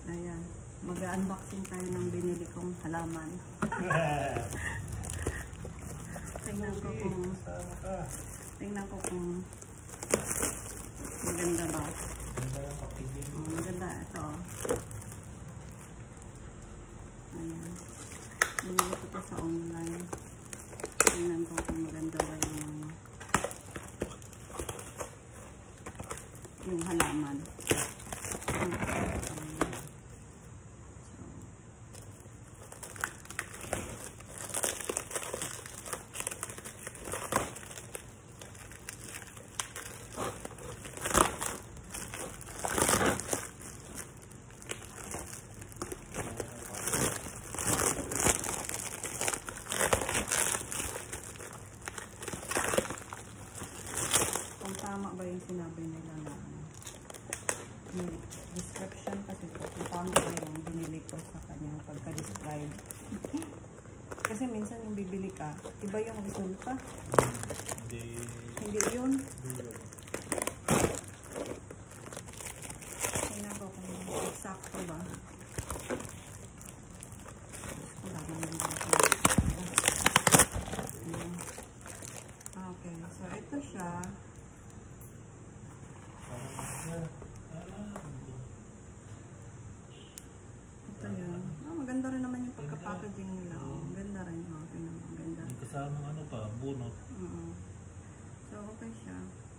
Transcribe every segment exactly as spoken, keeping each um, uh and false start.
Ayan. Mag-unboxing tayo ng binili kong halaman. Tingnan ko kung tingnan ko kung maganda ba. Oh, maganda ito. Ayan. Binili ko ito sa online. Tingnan ko kung maganda ba yung yung halaman. Tama ba yung sinabi nila na yung description kasi po, kung tama ba yung binili ko sa kanyang pagka-describe. Kasi minsan yung bibili ka, iba yung resulta. Hindi. Hindi yun. Tingnan ko kung exacto ba. Wala naman dito. Okay, so ito siya. Ito yun. Oh, maganda rin naman yung pagka-packaging nila. Oh, ganda rin. Oh, tingnan mo. Ganda. Kasama ano pa, bunot. Uh -huh. So, okay siya.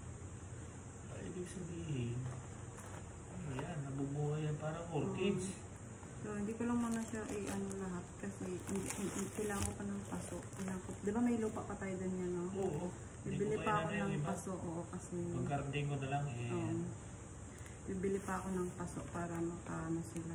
Ay, ibig sabihin, ayan, nabubuhay yan parang orchids. Uh -huh. So, hindi ko lang muna siya i-ano lahat kasi hindi, hindi, kailangan ko pa ng paso. Ko, di ba may lupa pa tayo din yan, no? Oo. Bibili pa ako ng paso. Oo, kasi... Pagkarating ko na lang eh. Um, bibili pa ako ng paso para makaano sila.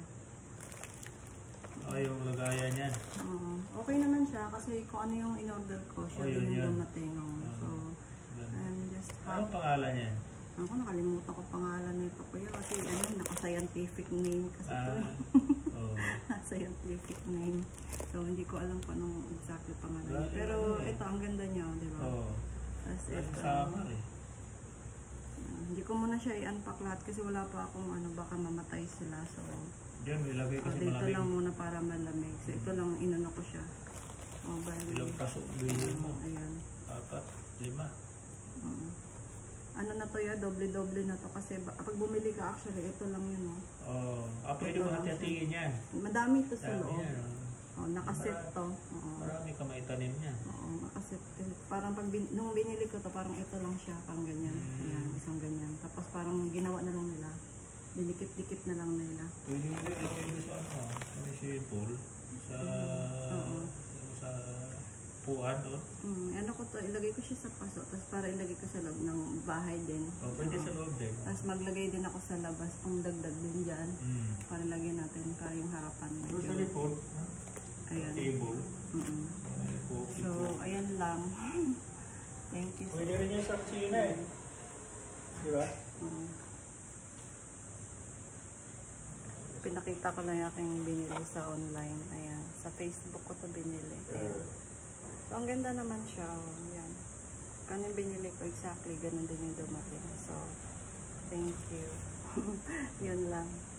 Oh, yung lagayan yan. Oo. Okay naman siya kasi kung ano yung in-order ko, siya oh, din yung dumating. Oh. So, I'm just happy. Anong pangalan yan? Ako, nakalimutan ko pangalan nito kuya kasi ano, naka-scientific name kasi ah, ito. Oh. Scientific name. So, hindi ko alam kung anong exact pangalan. Ah, pero yeah, ito, ang ganda niya, di ba? Oo. Oh. Tapos ito. Sama eh. Uh, hindi ko muna siya i-unpack lahat kasi wala pa akong ano, baka mamatay sila. So, diyan, ilagay kasi uh, dito malamig. lang muna para malamig. So, ito lang inano ko siya. Oh, bali. Ilang pasok bilhin mo? Uh, ayan. Apat, lima. Uh, ano na to ya, doble-doble na to kasi pag bumili ka actually, ito lang yun. Oh, oh ah, pwede mo hati-hatiin yan. Madami to sa loob. Yan, oh. Oh, nakaset to. Oo. Marami ka maitanim niya. Oo, nakaset. Parang pag bin, nung binili ko to, parang ito lang siya, pang ganyan. Hmm. Ayan, isang ganyan. Tapos parang ginawa na lang nila. Dinikit-dikit na lang nila. Pwede mo ilagay mo sa ano, sa simple, sa, hmm. sa puan doon. Hmm, ano ko to, ilagay ko siya sa paso, tapos para ilagay ko sa loob ng bahay din. Oh, pwede uh, sa loob din. Tapos maglagay din ako sa labas, pang dagdag din dyan. Hmm. Para lagyan natin para yung harapan. Doon sa likod, ayan. Table. Mm -hmm. So, ayan lang. Thank you. Pwede rin yung sa kusina eh. Di ba? Mm. Pinakita ko lang yung aking binili sa online. Ayan. Sa Facebook ko to binili. Ayan. So, ang ganda naman siya. Ayan. Kano yung binili ko exactly, ganun din yung dumating. So, thank you. Yun lang.